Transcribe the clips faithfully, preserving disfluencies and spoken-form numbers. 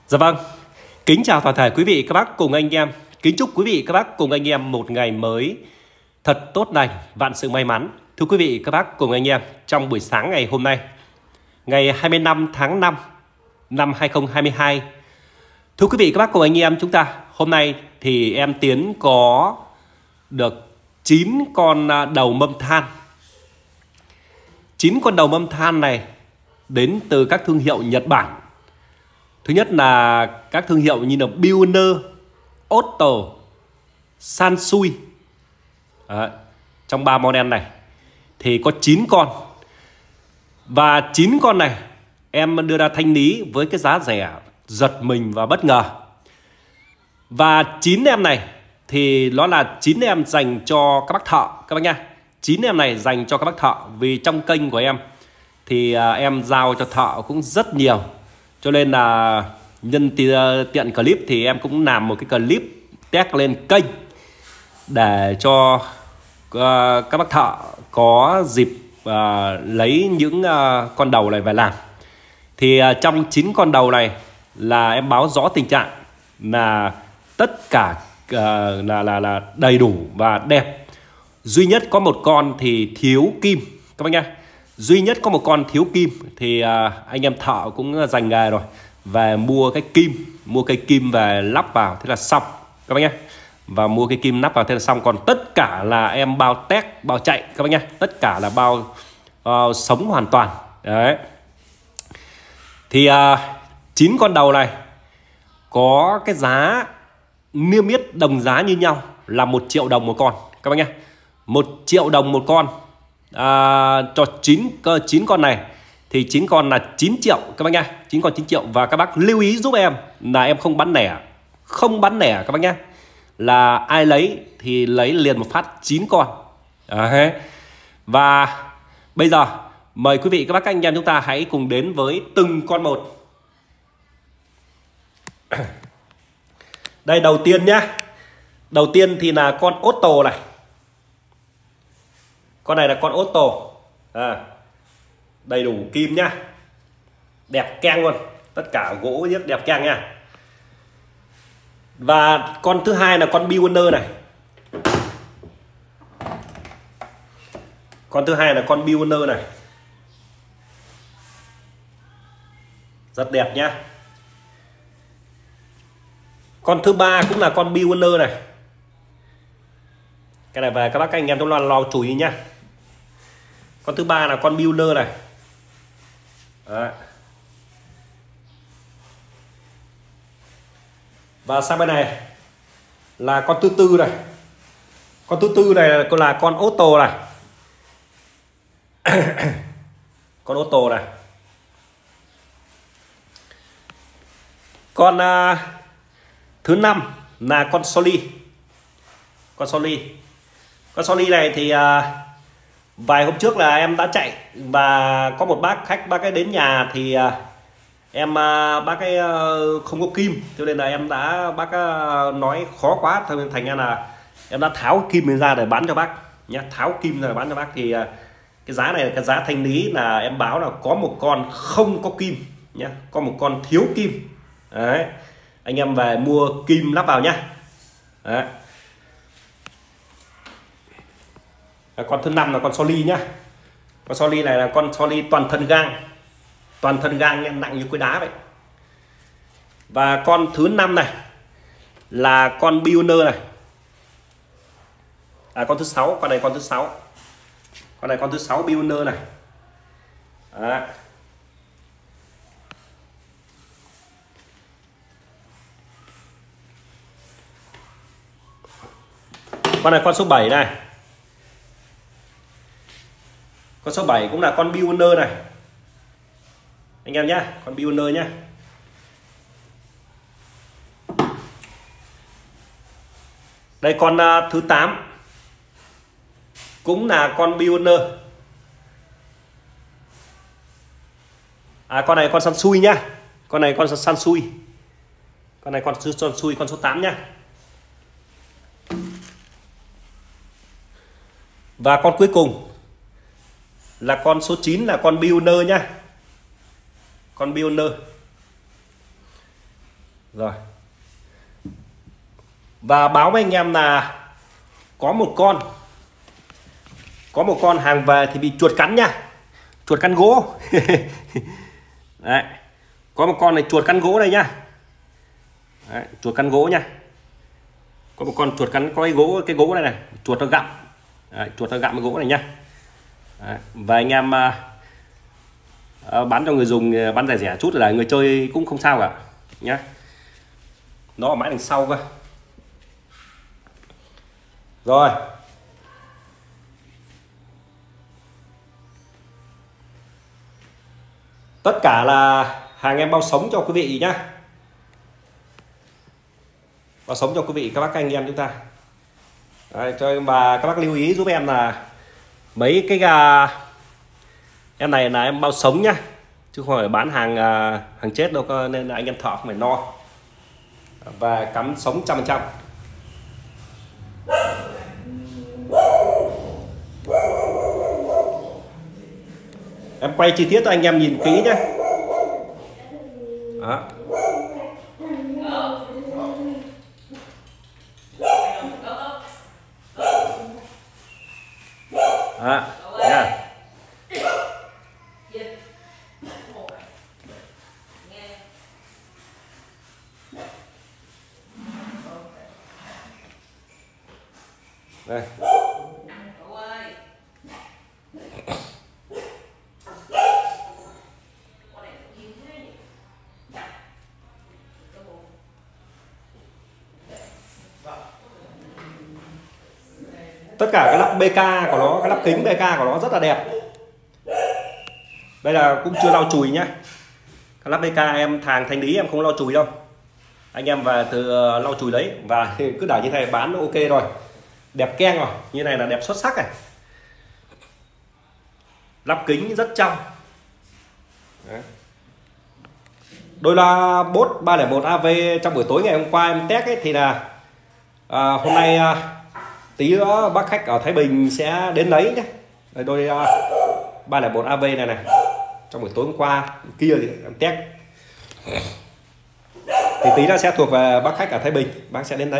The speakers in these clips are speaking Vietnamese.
Dạ vâng, kính chào toàn thể quý vị các bác cùng anh em. Kính chúc quý vị các bác cùng anh em một ngày mới thật tốt lành, vạn sự may mắn. Thưa quý vị các bác cùng anh em, trong buổi sáng ngày hôm nay, ngày hai mươi lăm tháng năm năm hai nghìn không trăm hai mươi hai. Thưa quý vị các bác cùng anh em, chúng ta hôm nay thì em Tiến có được chín con đầu mâm than. chín con đầu mâm than này đến từ các thương hiệu Nhật Bản. Thứ nhất là các thương hiệu như là Pioneer, Otto, Sansui. Đấy, trong ba model này thì có chín con. Và chín con này em đưa ra thanh lý với cái giá rẻ giật mình và bất ngờ. Và chín em này thì nó là chín em dành cho các bác thợ các bác nha. chín em này dành cho các bác thợ, vì trong kênh của em thì à, em giao cho thợ cũng rất nhiều. Cho nên là nhân tiện clip thì em cũng làm một cái clip test lên kênh để cho uh, các bác thợ có dịp uh, lấy những uh, con đầu này về làm. Thì uh, trong chín con đầu này là em báo rõ tình trạng là tất cả uh, là, là, là đầy đủ và đẹp. Duy nhất có một con thì thiếu kim các bác nhá. Duy nhất có một con thiếu kim thì uh, anh em thợ cũng dành nghề rồi, về mua cái kim, mua cây kim về lắp vào thế là xong các bác nhé. Và mua cái kim lắp vào thế là xong. Còn tất cả là em bao test, bao chạy các bác nhé. Tất cả là bao uh, sống hoàn toàn. Đấy. Thì uh, chín con đầu này có cái giá niêm yết đồng giá như nhau là một triệu đồng một con các bác nhé. Một triệu đồng một con à, cho chín chín con này. Thì chín con là chín triệu các bác nha. chín con chín triệu. Và các bác lưu ý giúp em là em không bán lẻ. Không bán lẻ các bác nhá. Là ai lấy thì lấy liền một phát chín con. Đấy. Và bây giờ mời quý vị các bác các anh em chúng ta hãy cùng đến với từng con một. Đây đầu tiên nhá. Đầu tiên thì là con Otto này. Con này là con Otto à, đầy đủ kim nhá, đẹp keng luôn, tất cả gỗ rất đẹp keng nha. Và con thứ hai là con Pioneer này. Con thứ hai là con Pioneer này, rất đẹp nhá. Con thứ ba cũng là con Pioneer này. Cái này về các bác các anh em trong loan lo chùi nhá. Con thứ ba là con Pioneer này. Đấy. Và sang bên này là con thứ tư này. Con thứ tư này là con Otto này. Con Otto này. Con uh, thứ năm là con Soli. Con Soli. Con Soli này thì uh, vài hôm trước là em đã chạy và có một bác khách bác ấy đến nhà thì uh, em uh, bác ấy uh, không có kim, cho nên là em đã bác uh, nói khó quá, thôi thành ra là em đã tháo kim ra để bán cho bác nhá. Tháo kim ra để bán cho bác thì uh, cái giá này là cái giá thanh lý, là em báo là có một con không có kim nhá, có một con thiếu kim. Đấy. Anh em về mua kim lắp vào nhá. Đấy. Con thứ năm là con Soli nhá. Con Soli này là con Soli toàn thân gang. Toàn thân gang nha, nặng như khối đá vậy. Và con thứ năm này là con Pioneer này. À con thứ sáu, con này con thứ sáu. Con này con thứ sáu Pioneer này. Đó. Con này con số bảy này. Con số bảy cũng là con Pioneer này. Anh em nhá, con Pioneer nhá. Đây con uh, thứ tám cũng là con Pioneer. À con này con Sansui nhá. Con này con Sansui. Con này con Sansui con số tám nhá. Và con cuối cùng là con số chín là con Pioneer nhá. Con Pioneer. Rồi. Và báo với anh em là có một con có một con hàng về thì bị chuột cắn nha, chuột cắn gỗ. Đấy. Có một con này chuột cắn gỗ đây nhá. Đấy, chuột cắn gỗ nha. Có một con chuột cắn có cái gỗ cái gỗ này này, chuột nó gặm. Đấy, chuột nó gặm cái gỗ này nhá. Đấy. Và anh em uh, uh, bán cho người dùng, uh, bán rẻ rẻ chút là người chơi cũng không sao cả nhá. Nó ở mãi đằng sau cơ. Rồi. Tất cả là hàng em bao sống cho quý vị nhá. Bao sống cho quý vị các bác các anh em chúng ta. Đấy, cho và các bác lưu ý giúp em là mấy cái uh, em này là em bao sống nhá, chứ không phải bán hàng uh, hàng chết đâu, nên là anh em thợ không phải no. Và cắm sống trăm phần trăm. Em quay chi tiết cho anh em nhìn kỹ nhé. Đó. Đó. Yeah. Đây. Tất cả cái lắp bê ca của nó, cái lắp kính bê ca của nó rất là đẹp. Đây là cũng chưa lau chùi nhá. Cái lắp bê ca em thàng thanh lý em không lau chùi đâu. Anh em về từ lau chùi đấy và cứ để như thế này bán ok rồi. Đẹp keng rồi, như này là đẹp xuất sắc này. Lắp kính rất trong. Đấy. Đôi loa Bose ba không một a vê trong buổi tối ngày hôm qua em test ấy, thì là à, hôm nay à, tí nữa bác khách ở Thái Bình sẽ đến lấy nhé. Đây, đôi uh, ba không một a vê này này, trong buổi tối hôm qua kia thì em test thì tí nó sẽ thuộc về bác khách ở Thái Bình, bác sẽ đến đấy.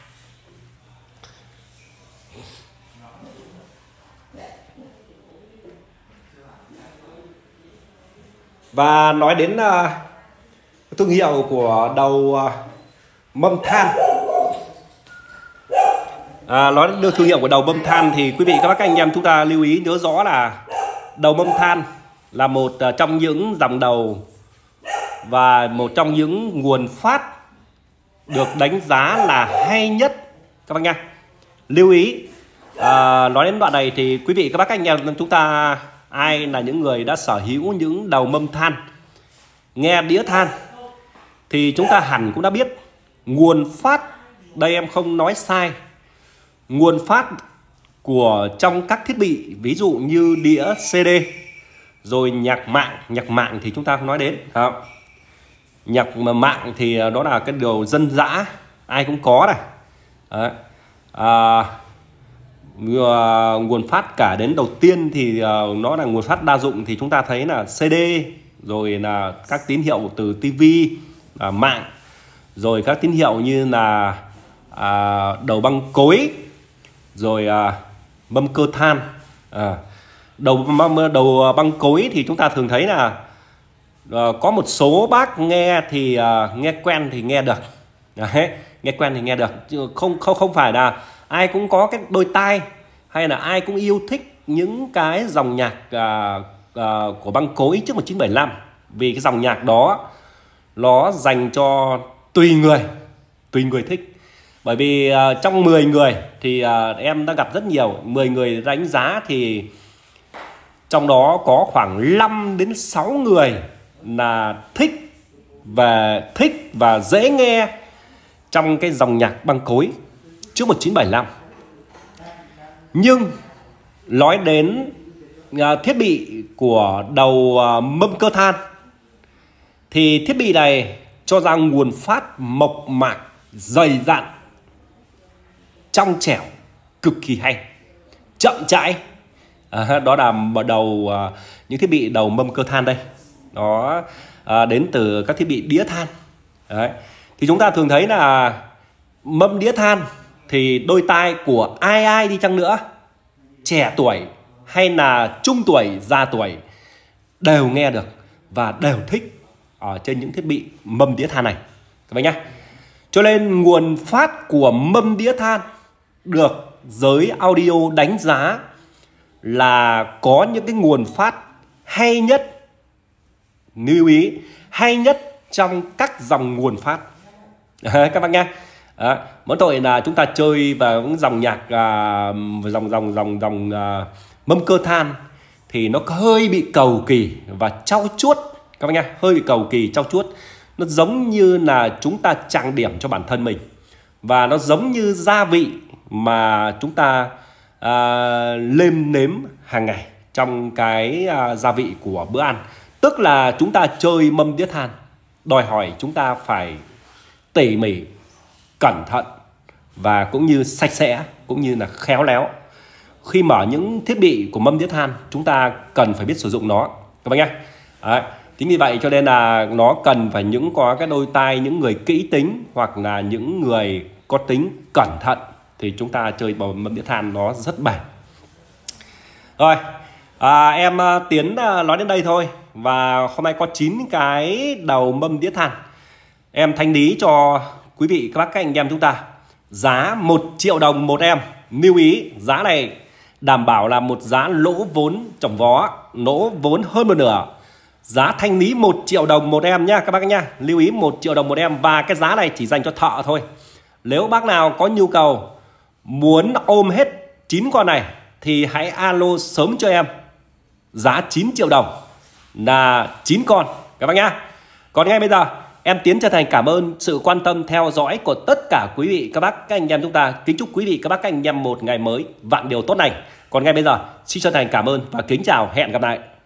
Và nói đến uh, thương hiệu của đầu uh, mâm than. À, nói đến thương hiệu của đầu mâm than thì quý vị các bác các anh em chúng ta lưu ý nhớ rõ là đầu mâm than là một uh, trong những dòng đầu và một trong những nguồn phát được đánh giá là hay nhất các bác nha. Lưu ý à, nói đến đoạn này thì quý vị các bác các anh em chúng ta ai là những người đã sở hữu những đầu mâm than, nghe đĩa than thì chúng ta hẳn cũng đã biết nguồn phát, đây em không nói sai, nguồn phát của trong các thiết bị ví dụ như đĩa xê đê rồi nhạc mạng. Nhạc mạng thì chúng ta không nói đến. Không. Nhạc mạng thì đó là cái điều dân dã, ai cũng có này. Đấy. À, nguồn phát cả đến đầu tiên thì uh, nó là nguồn phát đa dụng thì chúng ta thấy là xê đê, rồi là các tín hiệu từ tivi, uh, mạng, rồi các tín hiệu như là uh, đầu băng cối, rồi uh, mâm cơ than. uh, đầu đầu băng cối thì chúng ta thường thấy là uh, có một số bác nghe thì uh, nghe quen thì nghe được. Đấy, nghe quen thì nghe được, chứ không không không phải là ai cũng có cái đôi tai hay là ai cũng yêu thích những cái dòng nhạc uh, uh, của băng cối trước một chín bảy lăm, vì cái dòng nhạc đó nó dành cho tùy người, tùy người thích. Bởi vì uh, trong mười người thì uh, em đã gặp rất nhiều, mười người đánh giá thì trong đó có khoảng năm đến sáu người là thích và thích và dễ nghe trong cái dòng nhạc băng cối trước một chín bảy lăm. Nhưng nói đến uh, thiết bị của đầu uh, mâm cơ than thì thiết bị này cho ra nguồn phát mộc mạc, dày dặn, trong trẻo, cực kỳ hay, chậm chãi. À, đó là đầu uh, những thiết bị đầu mâm cơ than đây. Nó uh, đến từ các thiết bị đĩa than. Đấy. Thì chúng ta thường thấy là mâm đĩa than thì đôi tai của ai ai đi chăng nữa, trẻ tuổi hay là trung tuổi, già tuổi đều nghe được và đều thích ở trên những thiết bị mâm đĩa than này các bạn nhé. Cho nên nguồn phát của mâm đĩa than được giới audio đánh giá là có những cái nguồn phát hay nhất, lưu ý, hay nhất trong các dòng nguồn phát các bác nhé. Mỗi tội là chúng ta chơi vào những dòng nhạc à, dòng dòng dòng dòng à, mâm cơ than thì nó hơi bị cầu kỳ và trau chuốt các bác nhé, hơi bị cầu kỳ trau chuốt. Nó giống như là chúng ta trang điểm cho bản thân mình, và nó giống như gia vị mà chúng ta à, nêm nếm hàng ngày trong cái à, gia vị của bữa ăn. Tức là chúng ta chơi mâm đĩa than đòi hỏi chúng ta phải tỉ mỉ, cẩn thận và cũng như sạch sẽ, cũng như là khéo léo. Khi mở những thiết bị của mâm đĩa than, chúng ta cần phải biết sử dụng nó các bác nhé. Đấy. Chính vì vậy cho nên là nó cần phải những có cái đôi tai, những người kỹ tính hoặc là những người có tính cẩn thận thì chúng ta chơi bằng mâm đĩa than nó rất bền. Rồi, à, em Tiến nói đến đây thôi. Và hôm nay có chín cái đầu mâm đĩa than em thanh lý cho quý vị các bác các anh em chúng ta. Giá một triệu đồng một em. Lưu ý giá này đảm bảo là một giá lỗ vốn trồng vó, lỗ vốn hơn một nửa. Giá thanh lý một triệu đồng một em nha các bác nha. Lưu ý một triệu đồng một em. Và cái giá này chỉ dành cho thợ thôi. Nếu bác nào có nhu cầu muốn ôm hết chín con này thì hãy alo sớm cho em. Giá chín triệu đồng là chín con các bác nhá. Còn ngay bây giờ em Tiến chân thành cảm ơn sự quan tâm theo dõi của tất cả quý vị các bác các anh em chúng ta. Kính chúc quý vị các bác các anh em một ngày mới vạn điều tốt lành. Còn ngay bây giờ xin chân thành cảm ơn và kính chào, hẹn gặp lại.